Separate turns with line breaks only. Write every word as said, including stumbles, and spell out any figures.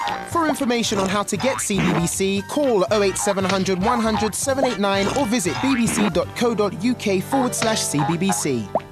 For information on how to get C B B C, call oh eight seven hundred, one hundred, seven eight nine or visit bbc.co.uk forward slash CBBC.